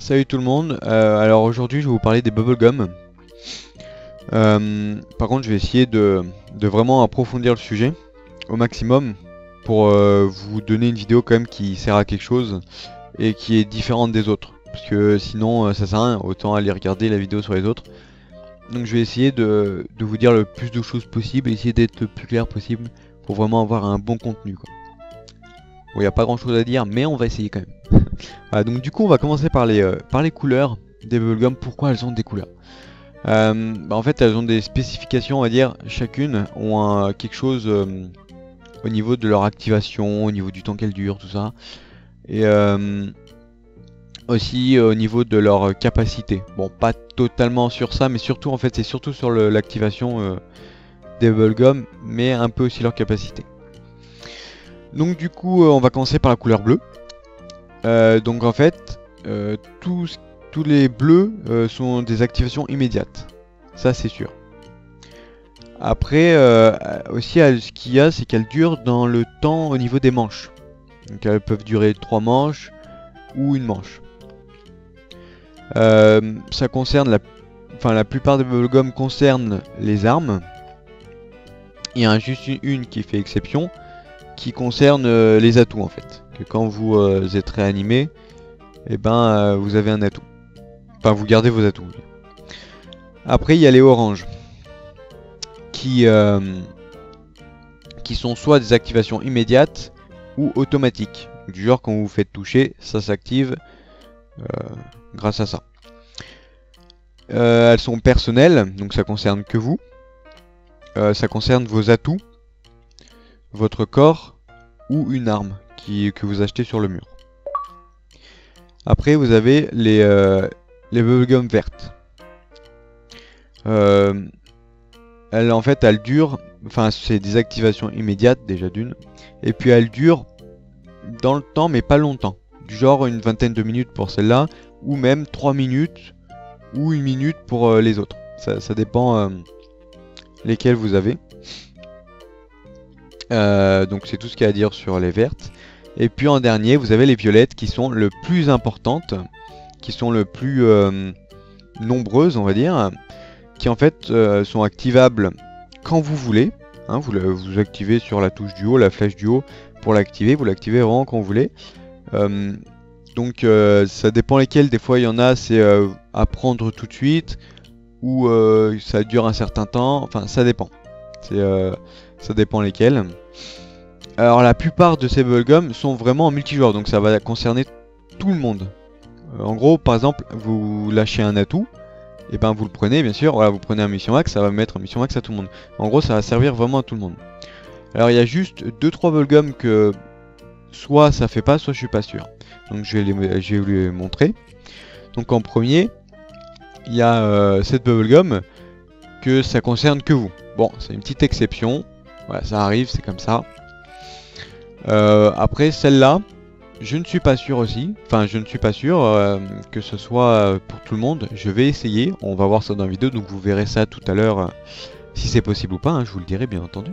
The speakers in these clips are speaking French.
Salut tout le monde, alors aujourd'hui je vais vous parler des bubblegum. Par contre je vais essayer de vraiment approfondir le sujet au maximum pour vous donner une vidéo quand même qui sert à quelque chose et qui est différente des autres. Parce que sinon ça sert à rien, autant aller regarder la vidéo sur les autres. Donc je vais essayer de vous dire le plus de choses possible, essayer d'être le plus clair possible pour vraiment avoir un bon contenu quoi. Bon, il n'y a pas grand chose à dire mais on va essayer quand même. Voilà, donc du coup on va commencer par les couleurs des bubblegum. Pourquoi elles ont des couleurs? En fait elles ont des spécifications, on va dire, chacune ont quelque chose au niveau de leur activation, au niveau du temps qu'elles durent, tout ça. Et aussi au niveau de leur capacité. Bon, pas totalement sur ça, mais surtout en fait c'est surtout sur l'activation des bubblegum, mais un peu aussi leur capacité. Donc du coup on va commencer par la couleur bleue. Donc en fait tous les bleus sont des activations immédiates, ça c'est sûr. Après aussi ce qu'il y a, c'est qu'elles durent dans le temps au niveau des manches. Donc elles peuvent durer 3 manches ou une manche. Ça concerne la plupart des bubblegum concernent les armes. Il y a juste une qui fait exception, qui concerne les atouts en fait. Que quand vous êtes réanimé, et vous avez un atout. Enfin, vous gardez vos atouts. Après, il y a les oranges, qui sont soit des activations immédiates ou automatiques. Du genre, quand vous vous faites toucher, ça s'active grâce à ça. Elles sont personnelles, donc ça concerne que vous. Ça concerne vos atouts, votre corps ou une arme que vous achetez sur le mur. Après vous avez les bubblegum vertes. En fait elles durent, enfin c'est des activations immédiates déjà d'une, et puis elles durent dans le temps mais pas longtemps. Du genre une vingtaine de minutes pour celle-là, ou même 3 minutes ou 1 minute pour les autres. Ça dépend lesquelles vous avez. Donc c'est tout ce qu'il y a à dire sur les vertes. Et puis en dernier vous avez les violettes qui sont le plus importantes, qui sont le plus nombreuses on va dire, qui en fait sont activables quand vous voulez, hein, vous activez sur la touche du haut, la flèche du haut pour l'activer, vous l'activez vraiment quand vous voulez. Donc ça dépend lesquels, des fois il y en a c'est à prendre tout de suite, ou ça dure un certain temps, enfin ça dépend. Ça dépend lesquels. Alors la plupart de ces bubblegum sont vraiment en multijoueur, donc ça va concerner tout le monde. En gros, par exemple, vous lâchez un atout, et vous le prenez bien sûr, voilà, vous prenez un mission max, ça va mettre un mission max à tout le monde. En gros, ça va servir vraiment à tout le monde. Alors il y a juste 2-3 bubblegum que soit ça fait pas, soit je suis pas sûr. Donc je vais vous les montrer. Donc en premier, il y a cette bubblegum que ça concerne que vous. Bon, c'est une petite exception. Voilà, ça arrive, c'est comme ça. Après, celle-là, je ne suis pas sûr aussi. Enfin, je ne suis pas sûr que ce soit pour tout le monde. Je vais essayer. On va voir ça dans la vidéo. Donc, vous verrez ça tout à l'heure. Si c'est possible ou pas, hein, je vous le dirai bien entendu.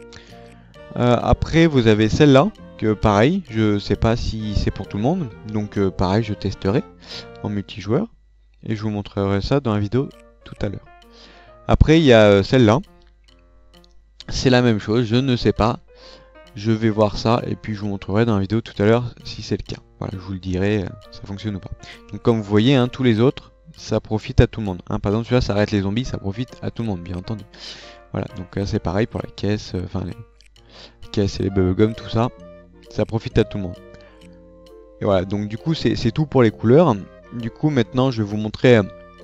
Après, vous avez celle-là. Que pareil, je sais pas si c'est pour tout le monde. Donc, pareil, je testerai en multijoueur. Et je vous montrerai ça dans la vidéo tout à l'heure. Après, il y a celle-là. C'est la même chose, je ne sais pas. Je vais voir ça et puis je vous montrerai dans la vidéo tout à l'heure si c'est le cas. Voilà, je vous le dirai, ça fonctionne ou pas. Donc comme vous voyez, hein, tous les autres, ça profite à tout le monde. Hein, par exemple, celui-là, ça arrête les zombies, ça profite à tout le monde, bien entendu. Voilà, donc c'est pareil pour la caisse, les caisses et les bubblegum, tout ça, ça profite à tout le monde. Et voilà, donc du coup, c'est tout pour les couleurs. Du coup, maintenant, je vais vous montrer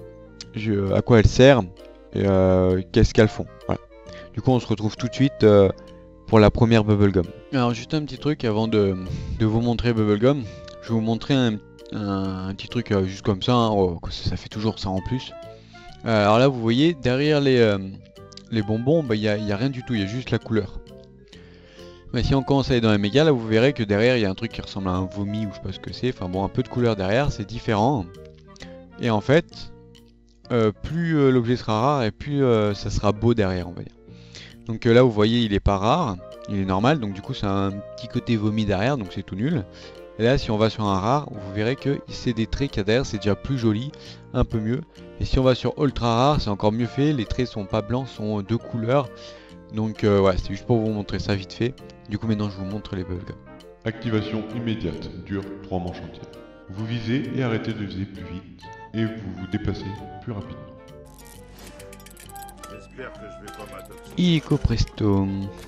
à quoi elles servent et qu'est-ce qu'elles font. Voilà. Du coup on se retrouve tout de suite pour la première bubblegum. Alors juste un petit truc avant de vous montrer bubblegum. Je vais vous montrer un petit truc juste comme ça, hein. Oh, ça fait toujours ça en plus. Alors là vous voyez derrière les bonbons, il y a rien du tout, il y a juste la couleur. Mais si on commence à aller dans les méga, là vous verrez que derrière il y a un truc qui ressemble à un vomi ou je sais pas ce que c'est. Enfin bon, un peu de couleur derrière, c'est différent. Et en fait, plus l'objet sera rare et plus ça sera beau derrière on va dire. Donc là vous voyez il est pas rare, il est normal, donc du coup ça a un petit côté vomi derrière, donc c'est tout nul. Et là, si on va sur un rare, vous verrez que c'est des traits qu'il y a derrière, c'est déjà plus joli, un peu mieux. Et si on va sur ultra rare, c'est encore mieux fait, les traits sont pas blancs, sont de couleurs. Donc ouais, c'est juste pour vous montrer ça vite fait. Du coup maintenant je vous montre les bubblegum. Activation immédiate, dure 3 manches entières. Vous visez et arrêtez de viser plus vite, et vous vous déplacez plus rapidement. J'espère que je vais pas m'adopter. Ico presto.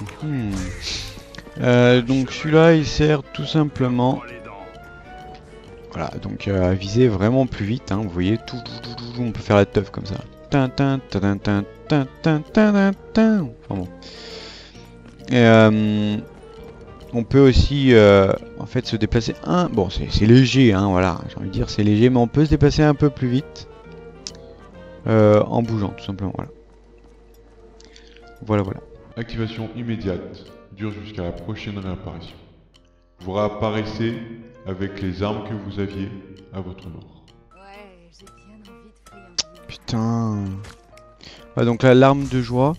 Donc celui-là il sert tout simplement, voilà, donc à viser vraiment plus vite, hein, vous voyez, on peut faire la teuf comme ça. Enfin bon. Et on peut aussi en fait se déplacer bon c'est léger, hein, voilà, j'ai envie de dire c'est léger, mais on peut se déplacer un peu plus vite en bougeant tout simplement, voilà. Activation immédiate, dure jusqu'à la prochaine réapparition. Vous réapparaissez avec les armes que vous aviez à votre mort. Ouais, j'ai bien envie de friandiser. Putain. Ouais, donc là, l'arme de joie.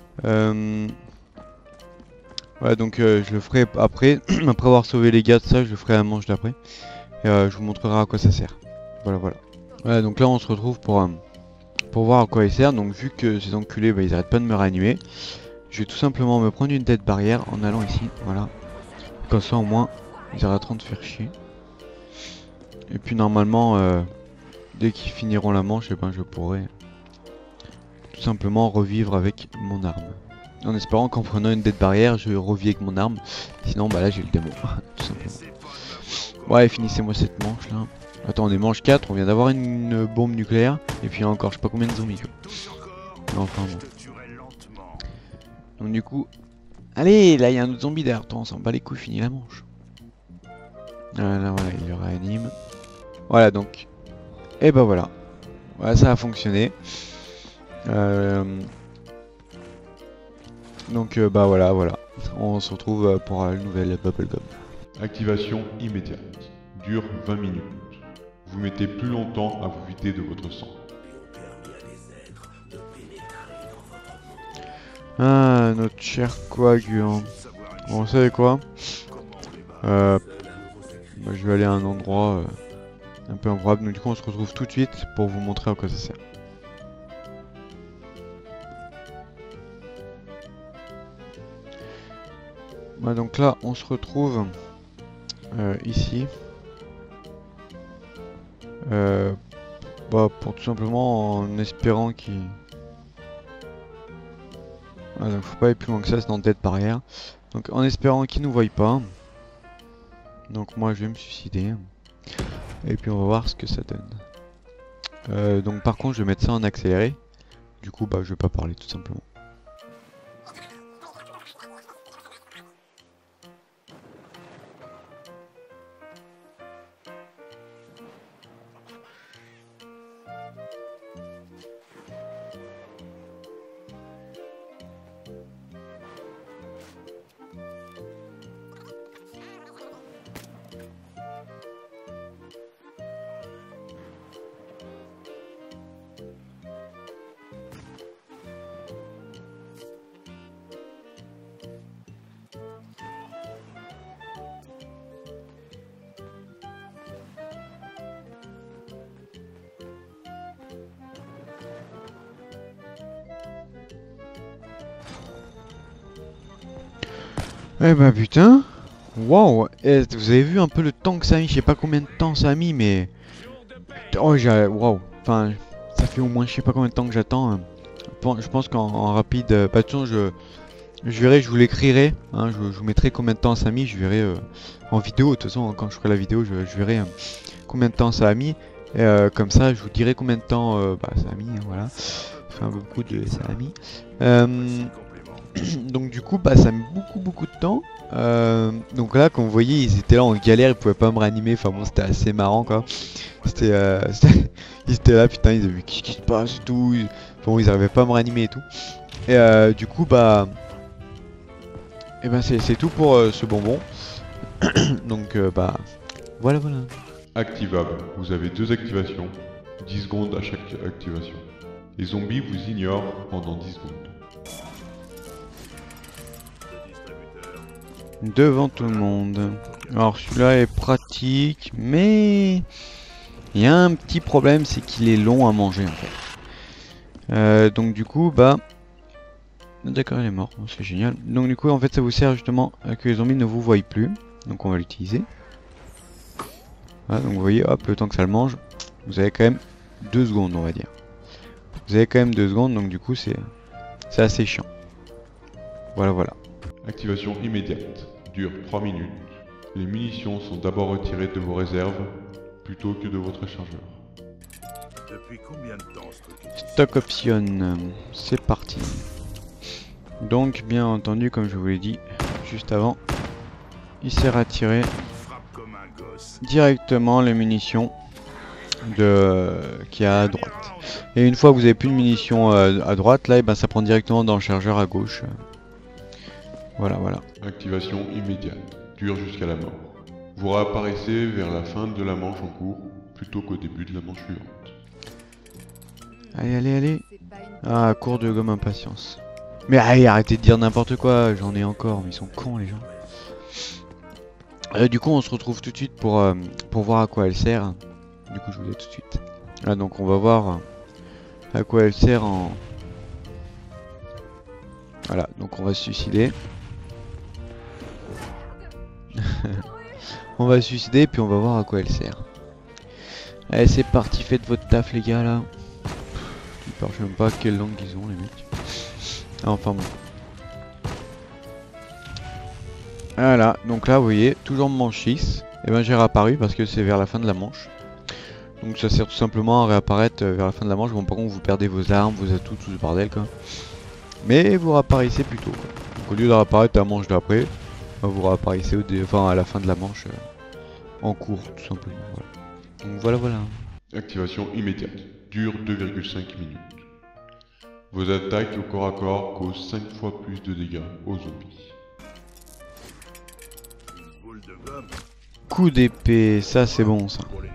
Ouais, donc je le ferai après. Après avoir sauvé les gars de ça, je le ferai à la manche d'après. Et je vous montrerai à quoi ça sert. Voilà. Ouais, donc là, on se retrouve pour voir à quoi il sert. Donc vu que ces enculés, bah, ils arrêtent pas de me réanimer, je vais tout simplement me prendre une tête barrière en allant ici. Voilà. Comme ça, au moins, ils arrêteront de faire chier. Et puis normalement, dès qu'ils finiront la manche, eh ben, je pourrai tout simplement revivre avec mon arme. En espérant qu'en prenant une tête barrière, je revis avec mon arme. Sinon, bah là, j'ai le démon. Tout simplement. Ouais, finissez-moi cette manche là. Attends, on est manche 4, on vient d'avoir une bombe nucléaire. Et puis encore, je sais pas combien de zombies. Quoi. Mais enfin bon. Donc du coup... Allez, là, il y a un autre zombie derrière toi. On s'en bat les couilles, fini la manche. Voilà, il le réanime. Voilà, donc... Et bah voilà. Voilà, ça a fonctionné. Donc bah voilà. On se retrouve pour une nouvelle bubblegum. Activation immédiate, dure 20 minutes. Vous mettez plus longtemps à vous vider de votre sang. Ah, notre cher coagulant. Bon, vous savez quoi, bah, je vais aller à un endroit un peu improbable. Donc du coup on se retrouve tout de suite pour vous montrer à quoi ça sert. Bah, donc là on se retrouve ici. Bah, pour tout simplement en espérant qu'il... Ah, donc faut pas aller plus loin que ça, c'est dans tête barrière. Donc en espérant qu'il nous voie pas. Donc moi je vais me suicider. Et puis on va voir ce que ça donne. Donc par contre je vais mettre ça en accéléré. Du coup bah je vais pas parler tout simplement. Eh bah putain. Waouh. Vous avez vu un peu le temps que ça a mis. Je sais pas combien de temps ça a mis, mais... Oh j'ai... Waouh. Enfin, ça fait au moins je sais pas combien de temps que j'attends. Hein. Je pense qu'en rapide... Bah de toute façon je verrai, je vous l'écrirai. Hein, je vous mettrai combien de temps ça a mis. Je verrai en vidéo. De toute façon quand je ferai la vidéo je verrai combien de temps ça a mis. Et comme ça je vous dirai combien de temps bah, ça a mis. Hein, voilà. Ça fait un peu beaucoup de... ça a mis. Donc du coup bah ça met beaucoup de temps. Donc là comme vous voyez ils étaient là en galère, ils pouvaient pas me réanimer, enfin bon c'était assez marrant quoi. C'était ils étaient là putain, ils avaient vu qu'est-ce qui se passe et tout, bon ils arrivaient pas à me réanimer et tout. Et du coup bah et ben c'est tout pour ce bonbon. Donc bah voilà. Activable, vous avez 2 activations, 10 secondes à chaque activation. Les zombies vous ignorent pendant 10 secondes. Devant tout le monde. Alors celui-là est pratique, mais il y a un petit problème, c'est qu'il est long à manger en fait. Donc du coup, bah... D'accord, il est mort, c'est génial. Donc du coup, en fait, ça vous sert justement à que les zombies ne vous voient plus. Donc on va l'utiliser. Voilà, donc vous voyez, hop, le temps que ça le mange, vous avez quand même 2 secondes, on va dire. Vous avez quand même 2 secondes, donc du coup, c'est assez chiant. Voilà, voilà. Activation immédiate. Dure 3 minutes. Les munitions sont d'abord retirées de vos réserves plutôt que de votre chargeur. Depuis combien de temps ce truc est Stock option, c'est parti. Donc, bien entendu, comme je vous l'ai dit juste avant, il s'est retiré frappe comme un gosse. directement les munitions qui est à droite. Et une fois que vous avez plus de munitions à droite, là, et ben, ça prend directement dans le chargeur à gauche. Voilà, voilà. Activation immédiate. Dure jusqu'à la mort. Vous réapparaissez vers la fin de la manche en cours plutôt qu'au début de la manche suivante. Allez, allez, allez. C'est pas une Ah, cours de gomme impatience. Mais allez, arrêtez de dire n'importe quoi, j'en ai encore, mais ils sont cons les gens. Du coup, on se retrouve tout de suite pour voir à quoi elle sert. Du coup, je vous dis tout de suite. Là, donc on va voir à quoi elle sert en... Voilà, donc on va se suicider. On va se suicider, puis on va voir à quoi elle sert. Allez, c'est parti, faites votre taf les gars, là. Je sais même pas quelle langue ils ont les mecs. Enfin bon. Voilà, donc là vous voyez, toujours manche 6. Et ben j'ai réapparu parce que c'est vers la fin de la manche. Donc ça sert tout simplement à réapparaître vers la fin de la manche. Bon, par contre vous perdez vos armes, vos atouts, tout ce bordel quoi. Mais vous réapparaissez plus tôt quoi. Donc au lieu de réapparaître à la manche d'après, vous réapparaissez à la fin de la manche en cours tout simplement. Voilà. Donc voilà voilà. Activation immédiate. Dure 2,5 minutes. Vos attaques au corps à corps causent 5 fois plus de dégâts aux zombies. Une boule de gomme Coup d'épée, ça c'est bon ça. pour l'ennemi.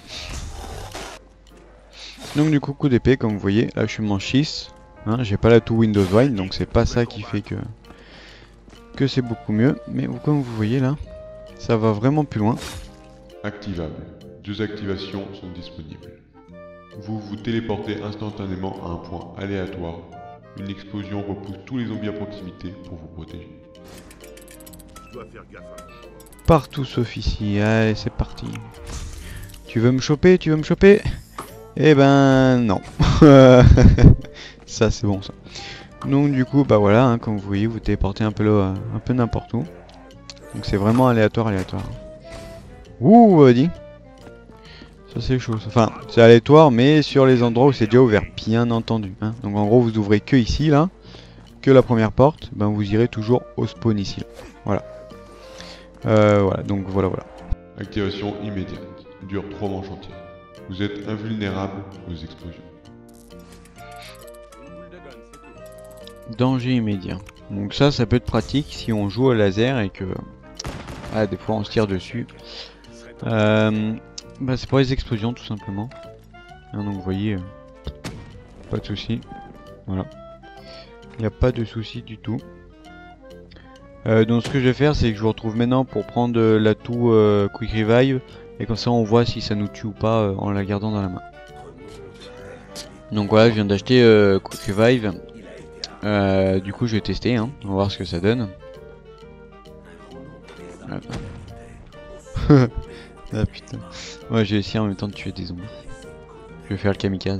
Donc du coup d'épée comme vous voyez, là je suis manche 6, hein, j'ai pas la tout Windows Wine donc c'est pas ça qui fait que c'est beaucoup mieux, mais comme vous voyez là, ça va vraiment plus loin. Activable. 2 activations sont disponibles. Vous vous téléportez instantanément à un point aléatoire. Une explosion repousse tous les zombies à proximité pour vous protéger. Je dois faire gaffe à mon corps. Partout sauf ici, allez c'est parti. Tu veux me choper, tu veux me choper? Eh ben non. Ça c'est bon ça. Donc du coup bah voilà, hein, comme vous voyez vous téléportez un peu n'importe où. Donc c'est vraiment aléatoire. Ouh dit. Ça c'est chaud. Enfin c'est aléatoire mais sur les endroits où c'est déjà ouvert, bien entendu. Hein. Donc en gros vous ouvrez que ici là, que la première porte, ben vous irez toujours au spawn ici. Là. Voilà. Voilà, donc voilà. Activation immédiate. Dure 3 manches entières. Vous êtes invulnérable aux explosions. Danger immédiat. Donc ça peut être pratique si on joue au laser et que des fois on se tire dessus. Bah c'est pour les explosions tout simplement. Hein, donc vous voyez, pas de souci. Voilà. Il n'y a pas de souci du tout. Donc ce que je vais faire c'est que je vous retrouve maintenant pour prendre l'atout Quick Revive. Et comme ça on voit si ça nous tue ou pas en la gardant dans la main. Donc voilà, je viens d'acheter Quick Revive. Du coup je vais tester, hein. On va voir ce que ça donne. Ah putain. Ouais, j'ai essayé en même temps de tuer des zombies. Je vais faire le kamikaze.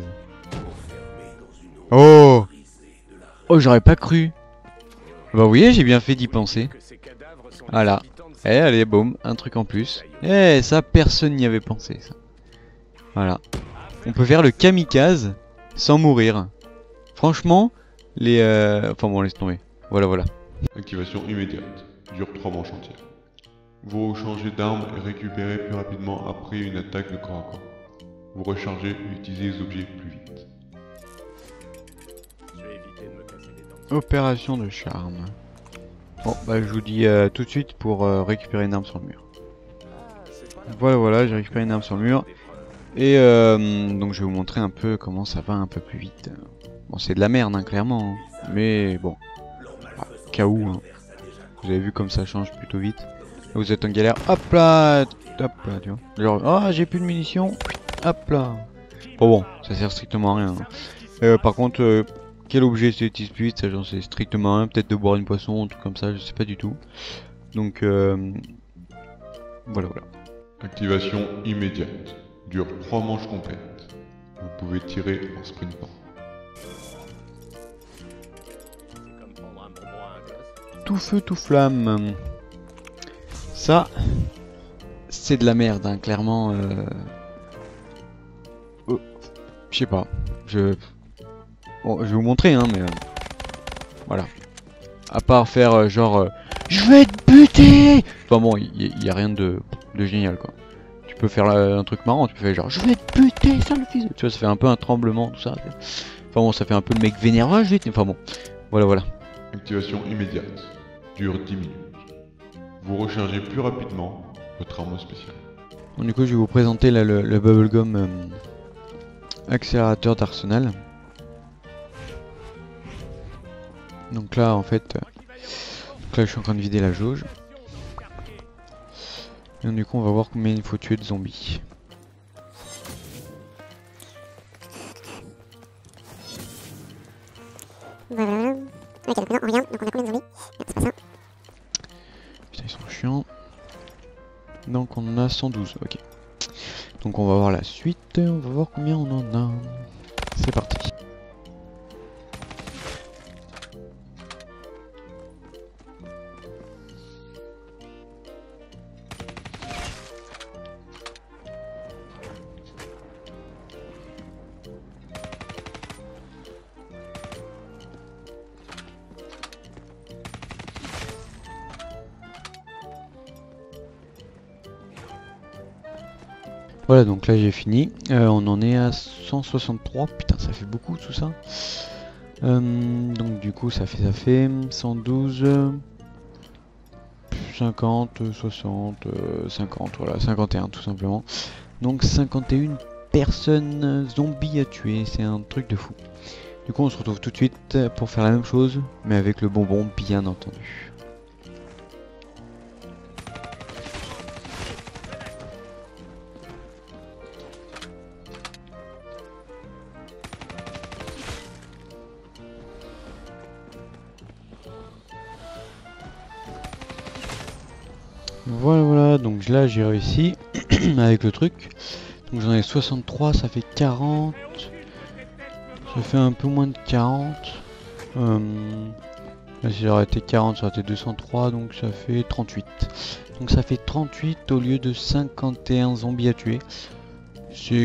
Oh! Oh, j'aurais pas cru. Bah oui, j'ai bien fait d'y penser. Voilà. Eh, allez, boum, un truc en plus. Eh, ça, personne n'y avait pensé, ça. Voilà. On peut faire le kamikaze sans mourir. Franchement, enfin bon, laisse tomber. Voilà. Activation immédiate. Dure 3 manches entières. Vous changez d'arme et récupérez plus rapidement après une attaque de corps à corps. Vous rechargez et utilisez les objets plus vite. Je vais éviter de me casser les dents. Opération de charme. Bon, bah je vous dis tout de suite pour récupérer une arme sur le mur. Voilà, j'ai récupéré une arme sur le mur. Et donc je vais vous montrer un peu comment ça va un peu plus vite. Bon, c'est de la merde, hein, clairement. Hein. Mais bon, cas où, hein. Vous avez vu comme ça change plutôt vite. Vous êtes en galère, hop là, tu vois. Genre, ah j'ai plus de munitions, hop là. Bon, ça sert strictement à rien. Par contre, quel objet s'utilise plus vite, ça j'en sais strictement rien. Peut-être de boire une boisson, un truc comme ça, je sais pas du tout. Donc voilà. Activation immédiate. Dure 3 manches complètes. Vous pouvez tirer en sprintant. C'est comme prendre un bonbon à un gosse. Tout feu, tout flamme. Ça, c'est de la merde, hein, clairement. Je sais pas. Bon, je vais vous montrer, hein, mais voilà. À part faire genre, je vais te buter. Enfin bon, il y a rien de génial quoi. Tu peux faire un truc marrant, tu peux faire genre, je vais te buter, sale fils. Tu vois, ça fait un peu un tremblement, tout ça. Enfin bon, ça fait un peu le mec vénère. Ouais, je vais te... Enfin bon, voilà. Activation immédiate. Dure 10 minutes. Vous rechargez plus rapidement votre arme spéciale. Donc, du coup, je vais vous présenter là, le Bubblegum accélérateur d'Arsenal. Donc là, en fait, je suis en train de vider la jauge. Et donc, du coup, on va voir combien il faut tuer de zombies. Voilà. Ok, donc maintenant on revient, donc on a combien de zombies? Non, c'est pas ça. Putain, ils sont chiants. Donc on en a 112, ok. Donc on va voir la suite, on va voir combien on en a. C'est parti. Voilà, donc là j'ai fini. On en est à 163. Putain, ça fait beaucoup tout ça. Donc du coup ça fait 112, 50, 60, 50, voilà, 51 tout simplement. Donc 51 personnes zombies à tuer, c'est un truc de fou. Du coup on se retrouve tout de suite pour faire la même chose, mais avec le bonbon bien entendu. Voilà, donc là j'ai réussi avec le truc. Donc j'en ai 63, ça fait 40. Ça fait un peu moins de 40. Là si j'aurais été 40, ça aurait été 203, donc ça fait 38. Donc ça fait 38 au lieu de 51 zombies à tuer. C'est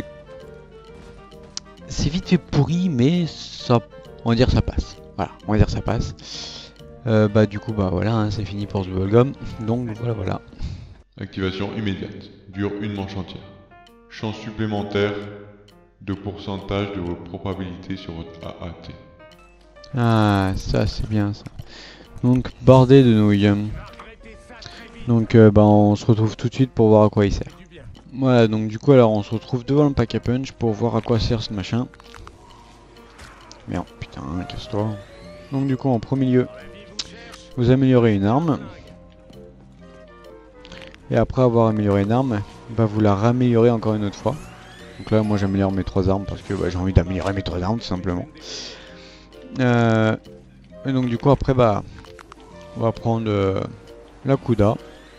vite fait pourri, mais ça, on va dire ça passe. Voilà, on va dire ça passe. Du coup voilà, hein, c'est fini pour ce Bubblegum. Donc voilà. Activation immédiate. Dure une manche entière. Chance supplémentaire de pourcentage de vos probabilités sur votre AAT. Ah, ça c'est bien ça. Donc bordée de nouilles. Donc on se retrouve tout de suite pour voir à quoi il sert. Voilà, donc du coup alors on se retrouve devant le pack à punch pour voir à quoi sert ce machin. Merde, putain, casse-toi. Donc du coup en premier lieu, vous améliorez une arme. Et après avoir amélioré une arme, vous la raméliorez encore une autre fois. Donc là moi j'améliore mes 3 armes parce que j'ai envie d'améliorer mes 3 armes tout simplement. Et donc du coup après on va prendre la Kuda.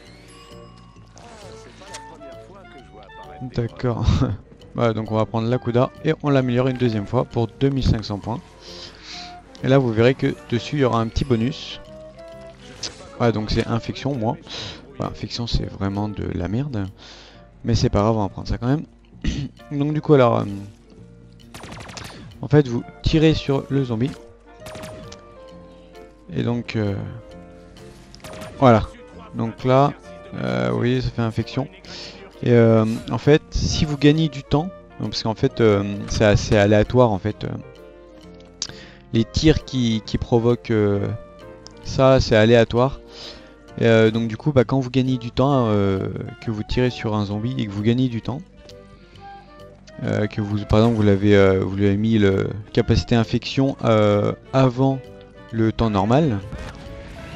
D'accord. Voilà, donc on va prendre la Kuda et on l'améliore une deuxième fois pour 2500 points. Et là vous verrez que dessus il y aura un petit bonus. Voilà, donc c'est infection moi. Voilà, infection c'est vraiment de la merde. Mais c'est pas grave, on va prendre ça quand même. Donc du coup alors en fait vous tirez sur le zombie. Et donc voilà. Donc là vous voyez ça fait infection. Et en fait si vous gagnez du temps, parce qu'en fait c'est assez aléatoire en fait. Les tirs qui provoquent ça c'est aléatoire. Et donc du coup quand vous gagnez du temps, que vous tirez sur un zombie et que vous gagnez du temps, que vous par exemple vous lui avez mis le capacité infection avant le temps normal,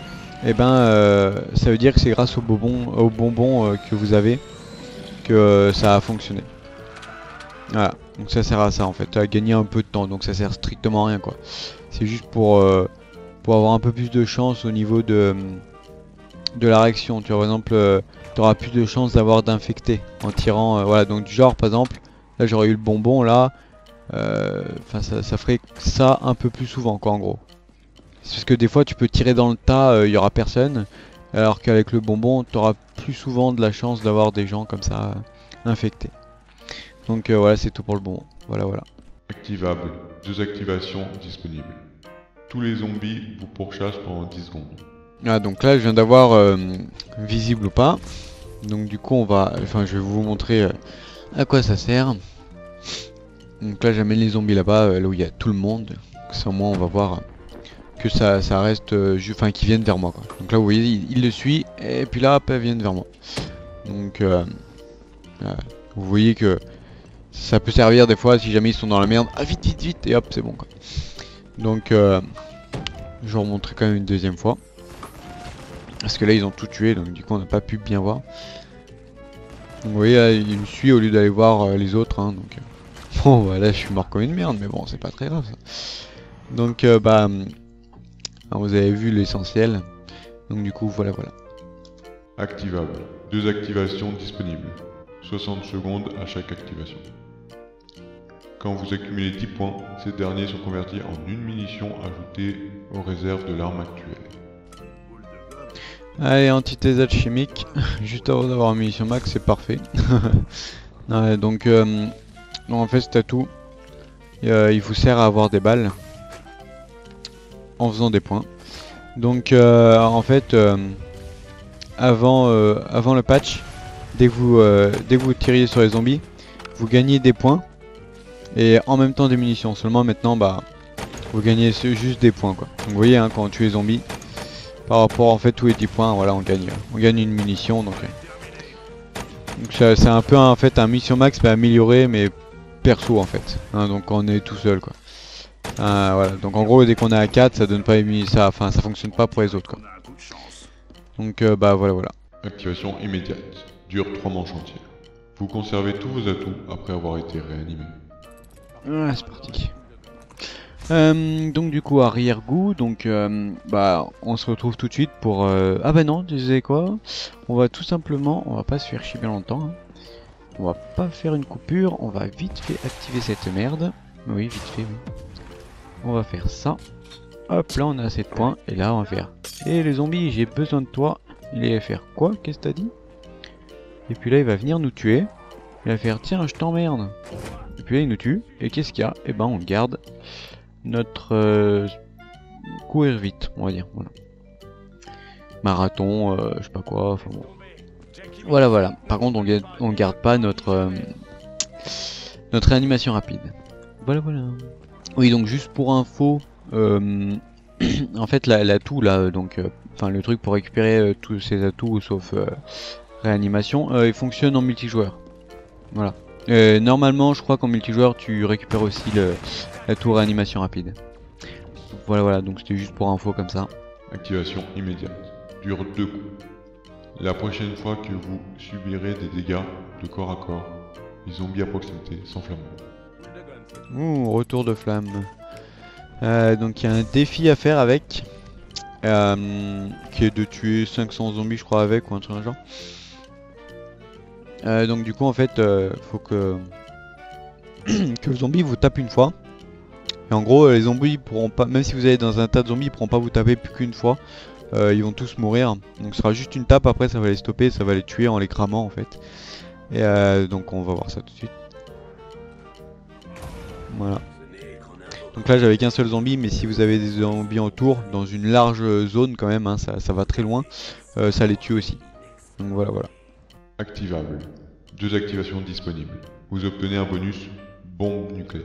et ben ça veut dire que c'est grâce aux bonbons que vous avez que ça a fonctionné. Voilà, donc ça sert à ça en fait, à gagner un peu de temps, donc ça sert strictement à rien quoi. C'est juste pour avoir un peu plus de chance au niveau de la réaction. Tu vois, par exemple, tu auras plus de chances d'avoir d'infectés en tirant, voilà, donc du genre par exemple, là j'aurais eu le bonbon là, enfin ça ferait ça un peu plus souvent quoi en gros. C'est parce que des fois tu peux tirer dans le tas, il y aura personne, alors qu'avec le bonbon tu auras plus souvent de la chance d'avoir des gens comme ça infectés. Donc voilà, c'est tout pour le bonbon. Voilà. Activable. 2 activations disponibles. Tous les zombies vous pourchassent pendant 10 secondes. Ah, donc là je viens d'avoir visible ou pas. Donc du coup je vais vous montrer à quoi ça sert. Donc là j'amène les zombies là-bas, là où il y a tout le monde. Ça au moins on va voir que ça reste, enfin qu'ils viennent vers moi quoi. Donc là vous voyez il le suit et puis là hop, elles viennent vers moi. Donc vous voyez que ça peut servir des fois si jamais ils sont dans la merde. Ah vite et hop c'est bon quoi. Donc je vais remontrer quand même une deuxième fois. Parce que là ils ont tout tué donc du coup on n'a pas pu bien voir. Donc vous voyez là, il me suit au lieu d'aller voir les autres hein, donc bon bah, là je suis mort comme une merde mais bon c'est pas très grave ça. Donc vous avez vu l'essentiel. Donc du coup voilà. Activable. 2 activations disponibles. 60 secondes à chaque activation. Quand vous accumulez 10 points, ces derniers sont convertis en une munition ajoutée aux réserves de l'arme actuelle. Allez, antithèse alchimique, juste avant d'avoir une munition max, c'est parfait. Ouais, donc en fait cet atout, il vous sert à avoir des balles en faisant des points. Donc en fait, avant le patch, dès que vous tiriez sur les zombies, vous gagnez des points et en même temps des munitions. Seulement maintenant, bah, vous gagnez juste des points quoi. Donc vous voyez hein, quand on tue les zombies, par rapport en fait tous les 10 points, voilà, on gagne une munition. Donc c'est un peu en fait un mission max mais amélioré mais perso en fait. Hein, donc on est tout seul quoi. Voilà, donc en gros dès qu'on est à 4 ça donne pas ça, enfin ça fonctionne pas pour les autres quoi. Donc bah voilà. Activation immédiate. Dure 3 manches entières. Vous conservez tous vos atouts après avoir été réanimé. Ouais, c'est parti. Donc du coup arrière-goût, donc bah on se retrouve tout de suite pour ah bah non, tu sais quoi, on va tout simplement, on va pas se faire chier bien longtemps hein. On va pas faire une coupure, on va vite fait activer cette merde. Oui vite fait oui. On va faire ça. Hop là on a 7 points et là on va faire et les zombies j'ai besoin de toi. Il va faire quoi? Qu'est-ce que t'as dit? Et puis là il va venir nous tuer. Il va faire tiens je t'emmerde. Et puis là il nous tue. Et qu'est-ce qu'il y a? Et ben on garde notre courir vite on va dire. Voilà. Marathon, je sais pas quoi, enfin bon. Voilà. Par contre on garde pas notre réanimation rapide. Voilà. Oui donc juste pour info, en fait l'atout là, donc enfin le truc pour récupérer tous ces atouts sauf réanimation, il fonctionne en multijoueur. Voilà. Normalement je crois qu'en multijoueur tu récupères aussi l'atout réanimation rapide. Voilà, donc c'était juste pour info comme ça. Activation immédiate. Dure 2 coups. La prochaine fois que vous subirez des dégâts de corps à corps, les zombies à proximité s'enflammeront. Ouh, retour de flamme. Donc il y a un défi à faire avec, qui est de tuer 500 zombies je crois avec ou un truc dans le genre. Donc du coup en fait faut que le zombie vous tape une fois. Et en gros les zombies pourront pas, même si vous allez dans un tas de zombies, ils pourront pas vous taper plus qu'une fois. Ils vont tous mourir. Donc ce sera juste une tape, après ça va les stopper, ça va les tuer en les cramant en fait. Et donc on va voir ça tout de suite. Voilà. Donc là j'avais qu'un seul zombie, mais si vous avez des zombies autour, dans une large zone quand même, hein, ça va très loin, ça les tue aussi. Donc voilà. Activable. 2 activations disponibles. Vous obtenez un bonus bombe nucléaire.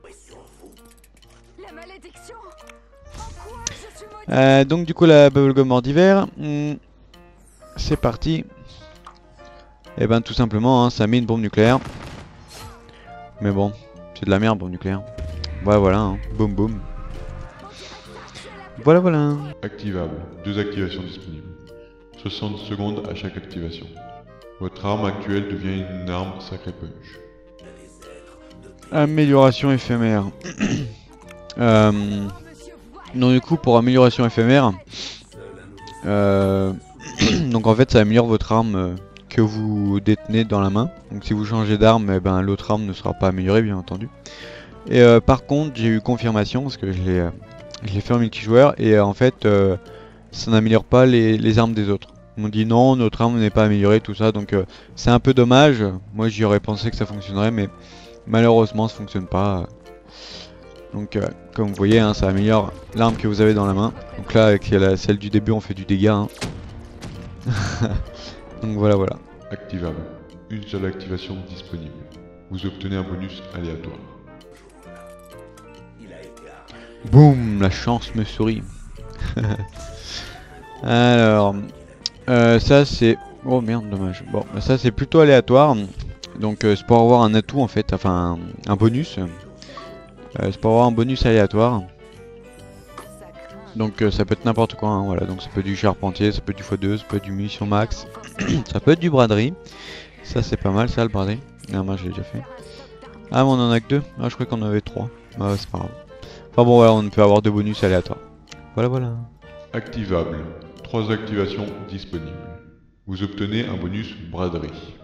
La malédiction. En quoi je suis maudit? Donc du coup la bubblegum mort d'hiver, c'est parti. Et ben tout simplement hein, ça met une bombe nucléaire. Mais bon, c'est de la merde bombe nucléaire. Ouais voilà, hein. Boum. Voilà, voilà. Activable. 2 activations disponibles. 60 secondes à chaque activation. Votre arme actuelle devient une arme sacré punch. Amélioration éphémère. Donc du coup, pour amélioration éphémère, donc en fait ça améliore votre arme que vous détenez dans la main. Donc si vous changez d'arme, eh ben, l'autre arme ne sera pas améliorée, bien entendu. Et par contre, j'ai eu confirmation parce que je l'ai fait en multijoueur et en fait ça n'améliore pas les armes des autres. Ils m'ont dit non, notre arme n'est pas améliorée, tout ça, donc c'est un peu dommage. Moi j'y aurais pensé que ça fonctionnerait, mais malheureusement ça fonctionne pas. Donc comme vous voyez, hein, ça améliore l'arme que vous avez dans la main. Donc là avec celle du début on fait du dégât. Hein. Donc voilà, voilà. Activable. Une seule activation disponible. Vous obtenez un bonus aléatoire. Boum, la chance me sourit. Alors, ça c'est... Oh merde, dommage. Bon, ça c'est plutôt aléatoire. Donc c'est pour avoir un atout en fait, enfin un bonus. C'est pour avoir un bonus aléatoire. Donc ça peut être n'importe quoi, hein, voilà. Donc ça peut être du charpentier, ça peut être du x2, ça peut être du munition max. Ça peut être du braderie. Ça c'est pas mal ça, le braderie. Non, moi je l'ai déjà fait. Ah mais on en a que 2. Ah je crois qu'on en avait 3. Bah c'est pas grave. Enfin bon voilà, on peut avoir 2 bonus aléatoires. Voilà, voilà. Activable. 3 activations disponibles. Vous obtenez un bonus braderie.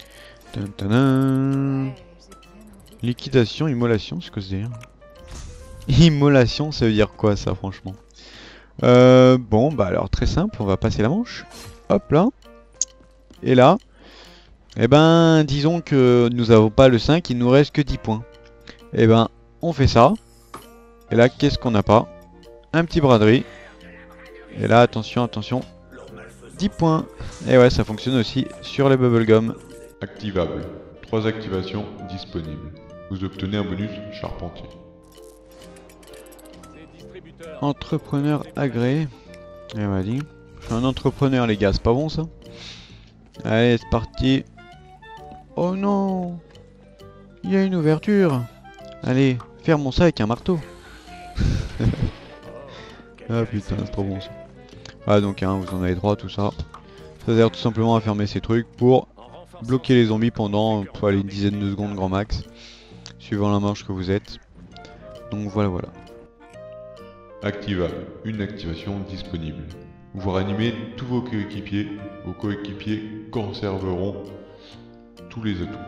Tadam. Liquidation, immolation, c'est quoi ce délire? Immolation, ça veut dire quoi ça, franchement? Bon, bah alors très simple, on va passer la manche. Hop là. Et là, eh ben, disons que nous avons pas le 5, il nous reste que 10 points. Eh ben, on fait ça. Et là, qu'est-ce qu'on n'a pas? Un petit braderie. Et là, attention, attention. 10 points. Et ouais, ça fonctionne aussi sur les bubblegum. Activable. 3 activations disponibles. Vous obtenez un bonus charpentier. Entrepreneur agréé. Et on m'a dit. Je suis un entrepreneur, les gars, c'est pas bon ça? Allez, c'est parti. Oh non! Il y a une ouverture. Allez, fermons ça avec un marteau. Ah putain, c'est trop bon ça. Ah donc hein, vous en avez 3, tout ça. Ça sert tout simplement à fermer ces trucs pour bloquer les zombies pendant une dizaine de secondes grand max. Suivant la marche que vous êtes. Donc voilà, voilà. Activable. Une activation disponible. Vous ranimez tous vos coéquipiers. Vos coéquipiers conserveront tous les atouts.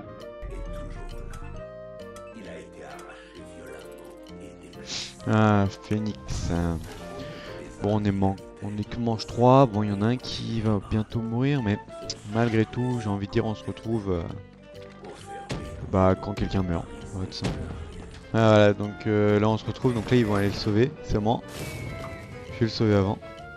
Ah, Phoenix. Bon, on est que manche 3. Bon, il y en a un qui va bientôt mourir, mais malgré tout, j'ai envie de dire, on se retrouve bah, quand quelqu'un meurt. Ouais, tout simplement. Ah, voilà, donc là on se retrouve. Donc là, ils vont aller le sauver. C'est moi. Je vais le sauver avant.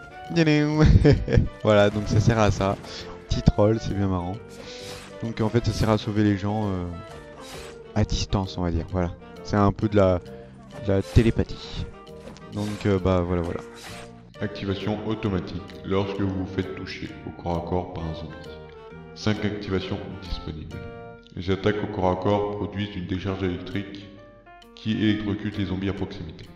Voilà, donc ça sert à ça. Petit troll, c'est bien marrant. Donc en fait, ça sert à sauver les gens à distance, on va dire. Voilà, c'est un peu de la télépathie. Donc bah voilà, voilà. Activation automatique lorsque vous vous faites toucher au corps à corps par un zombie. 5 activations disponibles. Les attaques au corps à corps produisent une décharge électrique qui électrocute les zombies à proximité.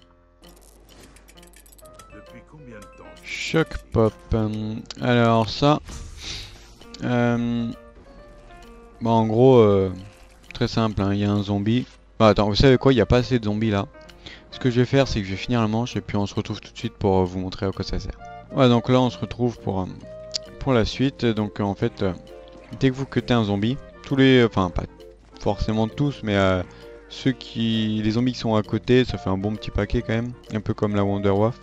Choc pop. Alors ça, bon, en gros, très simple. Hein, il y a un zombie. Bah, attends, vous savez quoi? Il n'y a pas assez de zombies là. Ce que je vais faire, c'est que je vais finir la manche et puis on se retrouve tout de suite pour vous montrer à quoi ça sert. Ouais, donc là, on se retrouve pour la suite. Donc en fait, dès que vous cuttez un zombie, tous les, enfin pas forcément tous, mais les zombies qui sont à côté, ça fait un bon petit paquet quand même, un peu comme la Wonder Wolf.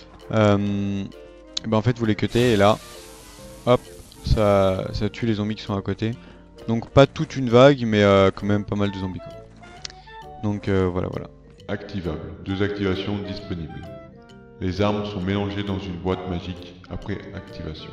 Ben en fait vous les cuttez et là, hop, ça tue les zombies qui sont à côté. Donc pas toute une vague, mais quand même pas mal de zombies quoi. Donc voilà, voilà. Activable. 2 activations disponibles. Les armes sont mélangées dans une boîte magique après activation.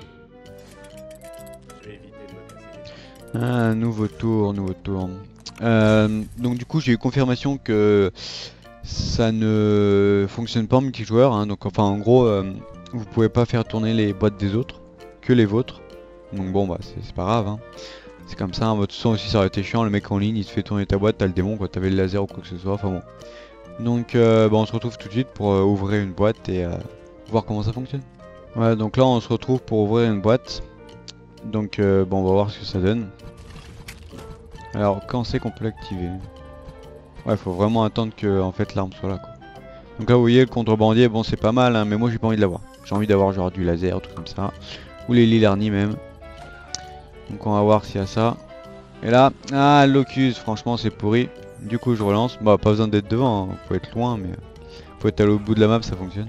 Ah, nouveau tour, nouveau tour. Donc du coup j'ai eu confirmation que ça ne fonctionne pas en multijoueur, hein, donc enfin en gros vous pouvez pas faire tourner les boîtes des autres, que les vôtres. Donc bon bah c'est pas grave, hein. C'est comme ça, hein. De toute façon aussi ça aurait été chiant, le mec en ligne il te fait tourner ta boîte, t'as le démon quand t'avais le laser ou quoi que ce soit, enfin bon. Donc bah, on se retrouve tout de suite pour ouvrir une boîte et voir comment ça fonctionne. Voilà, donc là on se retrouve pour ouvrir une boîte. Donc bon, on va voir ce que ça donne. Alors quand c'est qu'on peut l'activer? Ouais, faut vraiment attendre que en fait l'arme soit là quoi. Donc là vous voyez le contrebandier, bon c'est pas mal hein, mais moi j'ai pas envie de l'avoir. J'ai envie d'avoir genre du laser, tout comme ça. Ou les Lilarni même. Donc on va voir s'il y a ça. Et là, ah Locus, franchement c'est pourri. Du coup je relance. Bah pas besoin d'être devant, hein. Faut être loin mais faut être à l'autre bout de la map, ça fonctionne.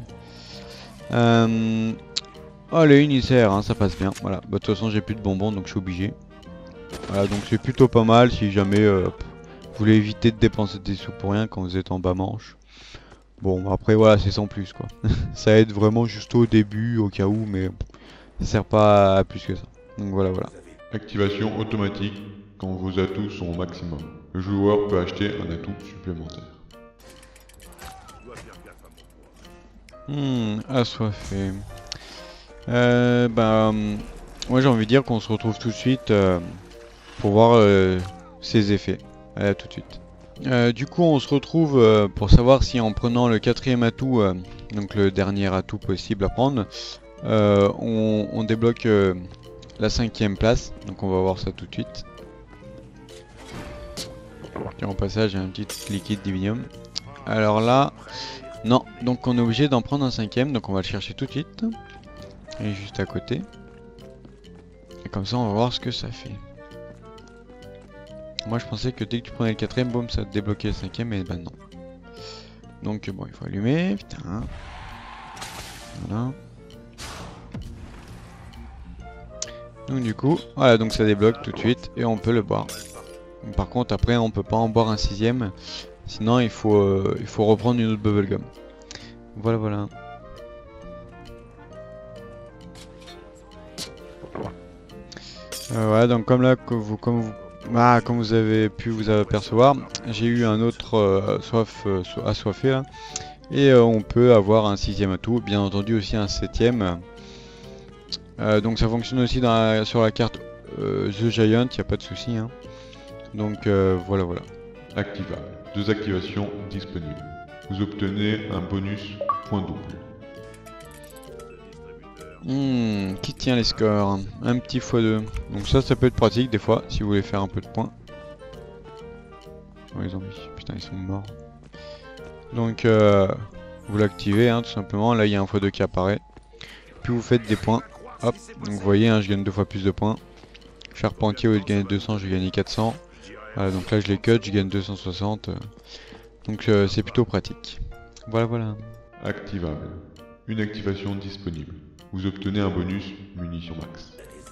Oh les unicères, hein, ça passe bien. Voilà, bah, de toute façon j'ai plus de bonbons donc je suis obligé. Voilà, donc c'est plutôt pas mal si jamais vous voulez éviter de dépenser des sous pour rien quand vous êtes en bas manche. Bon après voilà, c'est sans plus quoi. Ça aide vraiment juste au début au cas où, mais ça sert pas à plus que ça. Donc voilà. Activation automatique quand vos atouts sont au maximum. Le joueur peut acheter un atout supplémentaire. Assoiffé. Moi j'ai envie de dire qu'on se retrouve tout de suite pour voir ses effets. Allez, à tout de suite. Du coup on se retrouve pour savoir si en prenant le 4e atout, donc le dernier atout possible à prendre, on débloque la 5e place. Donc on va voir ça tout de suite. Et en passage j'ai un petit liquide divinium. Alors là, non, donc on est obligé d'en prendre un 5e, donc on va le chercher tout de suite. Et juste à côté. Et comme ça on va voir ce que ça fait. Moi je pensais que dès que tu prenais le 4e, boum, ça te débloquait le 5e, mais ben non. Donc bon, il faut allumer, putain. Voilà. Donc du coup, voilà, donc ça débloque tout de suite et on peut le boire. Par contre après on peut pas en boire un 6e, sinon il faut reprendre une autre bubblegum. Voilà. Voilà, donc comme vous avez pu vous apercevoir, j'ai eu un autre assoiffé là. Et on peut avoir un 6e atout, bien entendu aussi un 7e. Donc ça fonctionne aussi sur la carte The Giant, y a pas de souci hein. Donc voilà. Activable. 2 activations disponibles. Vous obtenez un bonus point double. Qui tient les scores? Un petit x2. Donc ça peut être pratique des fois si vous voulez faire un peu de points. Oh les zombies, putain ils sont morts. Donc vous l'activez hein, tout simplement. Là il y a un x2 qui apparaît. Puis vous faites des points. Hop, donc vous voyez hein, je gagne 2 fois plus de points. Charpentier au lieu de gagner 200, je gagne 400. Voilà, donc là je les cut, je gagne 260. Donc c'est plutôt pratique. Voilà. Activable. Une activation disponible. Vous obtenez un bonus munitions max.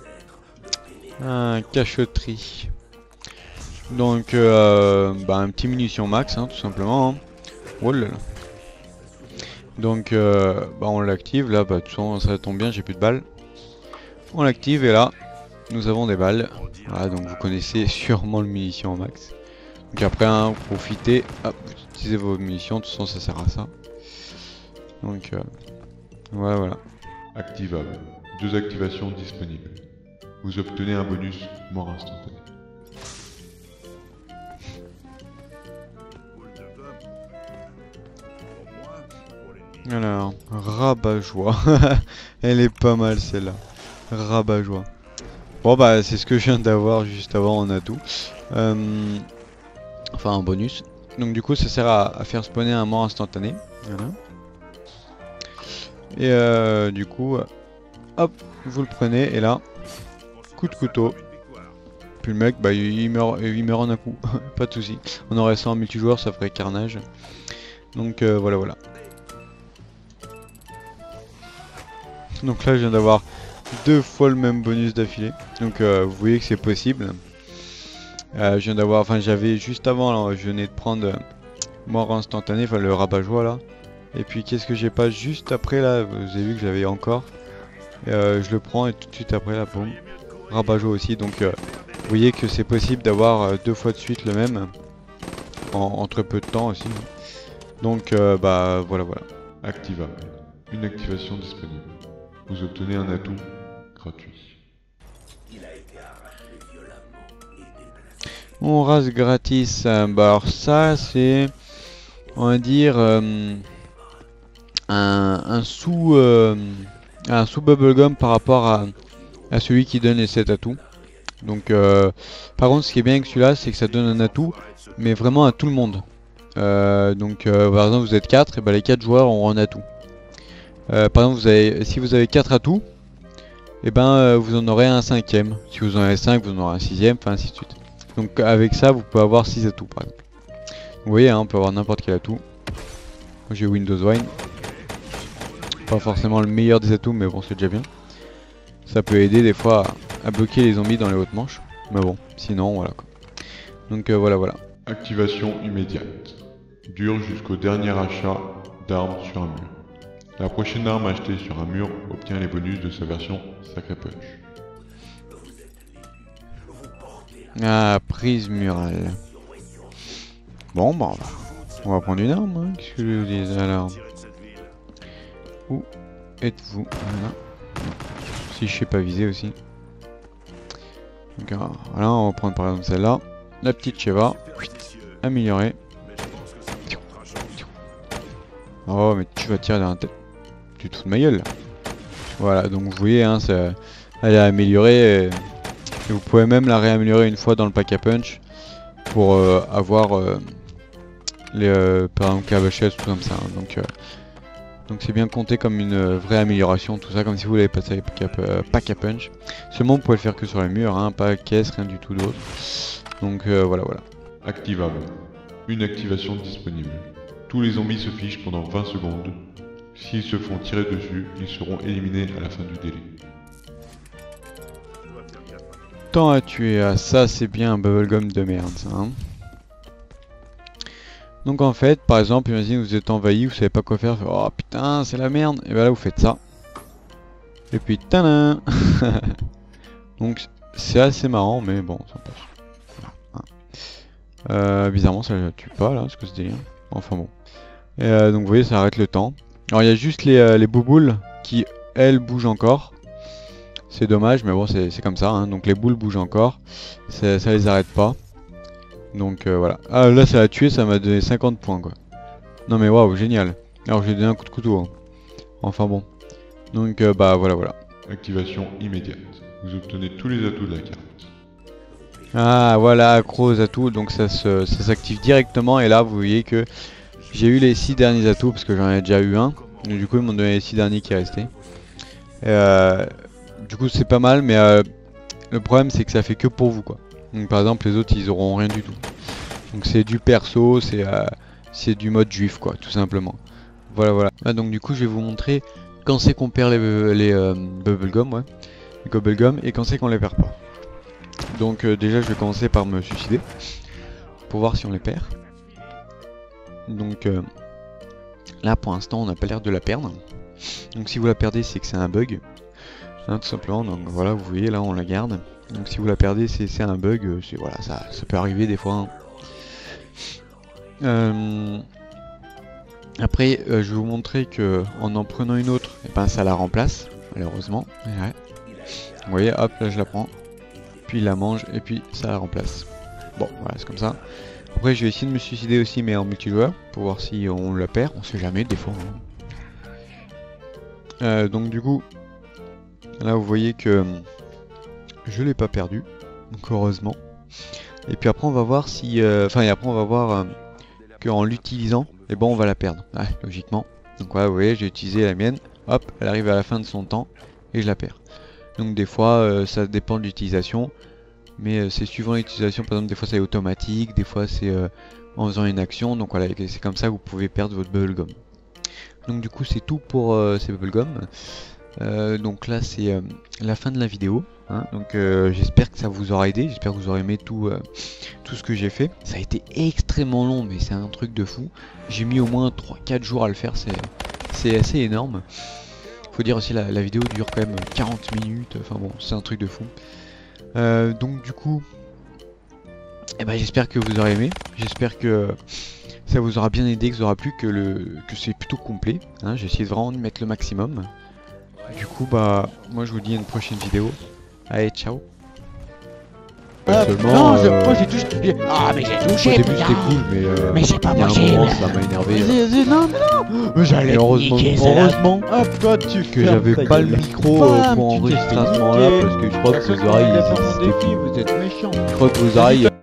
Un cacheterie. Donc un petit munition max hein, tout simplement hein. Oh là là. Donc on l'active là, bah de toute façon ça tombe bien, j'ai plus de balles. On l'active et là nous avons des balles. Voilà, donc vous connaissez sûrement le munition max. Donc après hein, vous profitez, hop, vous utilisez vos munitions, de toute façon ça sert à ça. Donc voilà. Activable. 2 activations disponibles. Vous obtenez un bonus mort instantané. Alors, rabat-joie. Elle est pas mal celle-là. Rabat-joie. Bon bah c'est ce que je viens d'avoir juste avant en atout. Enfin un bonus. Donc du coup ça sert à faire spawner un mort instantané. Voilà. Et du coup, hop, vous le prenez et là, coup de couteau. Puis le mec, bah il meurt en un coup. Pas de soucis. On aurait ça en multijoueur, ça ferait carnage. Donc voilà. Donc là je viens d'avoir 2 fois le même bonus d'affilée. Donc vous voyez que c'est possible. Je viens d'avoir, enfin j'avais juste avant, là, je venais de prendre mort instantané, enfin le rabat-joie là. Et puis qu'est-ce que j'ai pas juste après là, vous avez vu que j'avais encore. Je le prends et tout de suite après là, boum. Rabat-joie aussi, donc vous voyez que c'est possible d'avoir 2 fois de suite le même. En très peu de temps aussi. Donc bah voilà. Activable. Une activation disponible. Vous obtenez un atout gratuit. On rase gratis, bah alors ça c'est on va dire un sous bubblegum par rapport à celui qui donne les 7 atouts. Donc par contre ce qui est bien avec celui-là c'est que ça donne un atout mais vraiment à tout le monde. Donc par exemple vous êtes 4 et ben les 4 joueurs auront un atout. Par exemple si vous avez 4 atouts et ben vous en aurez un 5ème. Si vous en avez 5 vous en aurez un 6ème, enfin ainsi de suite. Donc avec ça vous pouvez avoir 6 atouts par exemple. Vous voyez hein, on peut avoir n'importe quel atout. Moi j'ai Windows Wine. Pas forcément le meilleur des atouts mais bon c'est déjà bien. Ça peut aider des fois à bloquer les zombies dans les hautes manches. Mais bon, sinon voilà quoi. Donc voilà. Activation immédiate. Dure jusqu'au dernier achat d'armes sur un mur. La prochaine arme achetée sur un mur obtient les bonus de sa version Sacré Punch. Ah, prise murale. Bon bah on va prendre une arme, hein. Qu'est-ce que je vous dis alors? Où êtes-vous? Voilà. Si je sais pas viser aussi. Donc voilà, on va prendre par exemple celle-là. La petite Sheva. Améliorer. Oh mais tu vas tirer dans la tête. Tu te fous de ma gueule là. Voilà, donc vous voyez hein, elle est améliorée. Et vous pouvez même la réaméliorer une fois dans le pack à punch. Pour avoir par exemple cabachesse, tout comme ça. Hein. Donc c'est bien compté comme une vraie amélioration, tout ça, comme si vous l'avez passé avec pack à punch. Seulement vous pouvez le faire que sur les murs, hein, pas caisse, rien du tout d'autre. Donc voilà. Activable. Une activation disponible. Tous les zombies se fichent pendant 20 secondes. S'ils se font tirer dessus, ils seront éliminés à la fin du délai. Temps à tuer, ah, ça c'est bien un bubblegum de merde ça. Hein. Donc en fait, par exemple, imaginez vous êtes envahi, vous savez pas quoi faire, oh putain c'est la merde, et ben là vous faites ça. Et puis tadam. Donc c'est assez marrant, mais bon, ça passe. Voilà. Bizarrement ça ne tue pas là, ce que c'est délire. Enfin bon. Et donc vous voyez ça arrête le temps. Alors il y a juste les bouboules qui elles bougent encore. C'est dommage mais bon c'est comme ça hein. Donc les boules bougent encore. Ça les arrête pas. Donc voilà. Ah là ça l'a tué, ça m'a donné 50 points quoi. Non mais waouh génial. Alors j'ai donné un coup de couteau. Hein. Enfin bon. Donc bah voilà. Activation immédiate. Vous obtenez tous les atouts de la carte. Ah voilà, accro aux atouts, donc ça s'active directement et là vous voyez que j'ai eu les 6 derniers atouts parce que j'en ai déjà eu un. Donc, du coup ils m'ont donné les 6 derniers qui restaient. Du coup c'est pas mal mais le problème c'est que ça fait que pour vous quoi. Donc par exemple les autres ils auront rien du tout. Donc c'est du perso, c'est du mode juif quoi tout simplement. Voilà. Ah, donc du coup je vais vous montrer quand c'est qu'on perd les bubblegum, ouais. Les bubblegum et quand c'est qu'on les perd pas. Donc déjà je vais commencer par me suicider pour voir si on les perd. Donc là pour l'instant on n'a pas l'air de la perdre. Donc si vous la perdez c'est que c'est un bug. Hein, tout simplement, donc voilà vous voyez là on la garde. Donc si vous la perdez c'est un bug, voilà, ça peut arriver des fois. Hein. Après je vais vous montrer que en prenant une autre, et ben, ça la remplace malheureusement. Ouais. Vous voyez hop là je la prends. Puis il la mange et puis ça la remplace. Bon voilà c'est comme ça. Après je vais essayer de me suicider aussi mais en multijoueur pour voir si on la perd, on sait jamais des fois. Hein. Donc du coup là vous voyez que je l'ai pas perdu, donc heureusement. Et puis après on va voir si, après on va voir qu'en l'utilisant, et bon on va la perdre, ouais, logiquement. Donc voilà vous voyez j'ai utilisé la mienne, hop elle arrive à la fin de son temps et je la perds. Donc des fois ça dépend de l'utilisation, mais c'est suivant l'utilisation, par exemple des fois c'est automatique, des fois c'est en faisant une action, donc voilà c'est comme ça que vous pouvez perdre votre bubblegum. Donc du coup c'est tout pour ces bubblegum. Donc là c'est la fin de la vidéo, hein. Donc j'espère que ça vous aura aidé, j'espère que vous aurez aimé tout ce que j'ai fait. Ça a été extrêmement long mais c'est un truc de fou. J'ai mis au moins 3-4 jours à le faire, c'est assez énorme. Faut dire aussi la vidéo dure quand même 40 minutes, enfin bon c'est un truc de fou. Donc du coup j'espère que vous aurez aimé, j'espère que ça vous aura bien aidé, que ça aura plu, que c'est plutôt complet, hein. J'ai essayé vraiment de mettre le maximum. Du coup moi je vous dis à une prochaine vidéo. Allez ciao. Pas seulement, Non, moi j'ai touché. Ah, mais j'ai touché, au début putain. c'était cool, mais Mais c'est pas il y a un possible. moment ça m'a énervé. Vas-y, non, mais non. Mais j'allais Et te heureusement, niquer, celle-là. heureusement Hop, toi, tu que fermes j'avais ta pas le gueule. micro Bam, pour tu t'es enregistrer fait à ce moment-là niquer. parce que je crois que Parce vos oreilles vous elles avez fait mon existaient défi, plus. vous êtes méchants. Je crois que vos oreilles